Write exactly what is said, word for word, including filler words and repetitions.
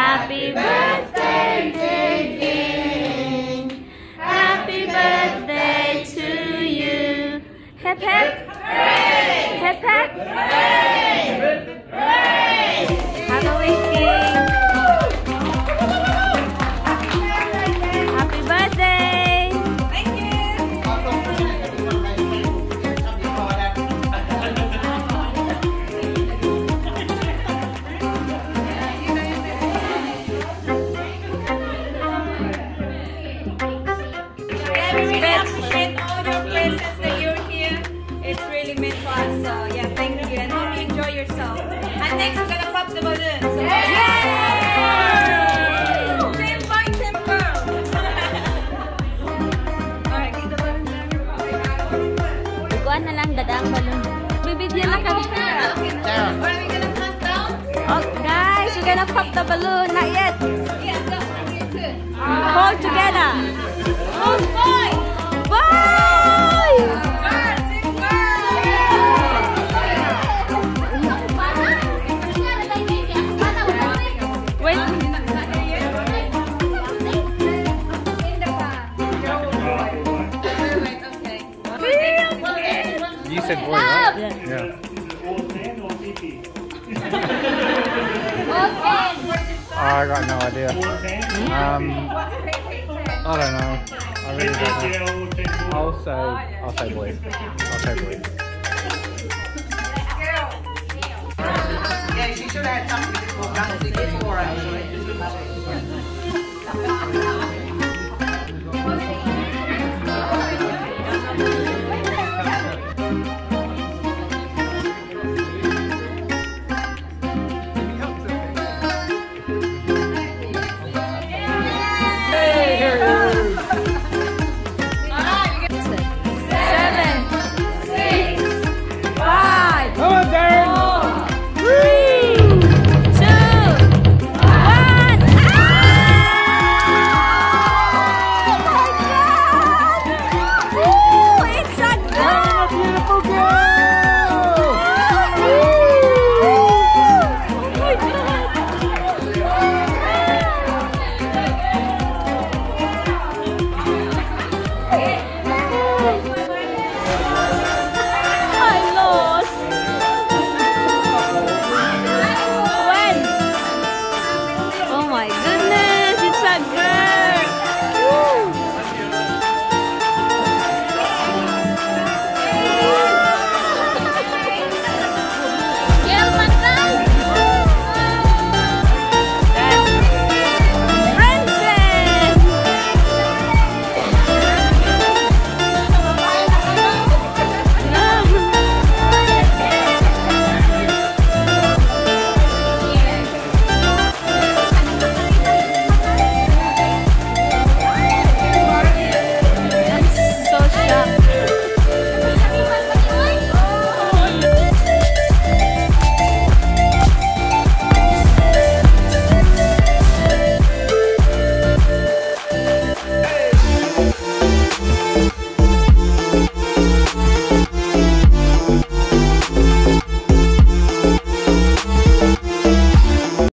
Happy birthday, Ding. Happy birthday to you. Hep hep. Hep hep. Halloween King. Happy birthday. Thank you. Yeah, we really appreciate all your presents that you're here. It's really meant to us. So yeah, thank you, and hope you enjoy yourself. And next we're gonna pop the balloons. So, Team boy, team girl. Alright, keep the balloons there. Ikuan na lang dadang balon. Bibigyan na kami. Are we gonna count down? Oh, guys, we're gonna pop the balloon. Not yet. Yeah, go. Here too. Hold together. Who's boy? Bye. Girl, team girl. Wait. In the back. Alright, okay. You said boy, right? Yeah. Yeah. I got no idea. Um, I don't know. I really don't know. I'll say, I'll say boy. I'll say boy. Yeah, she should have had something before, actually.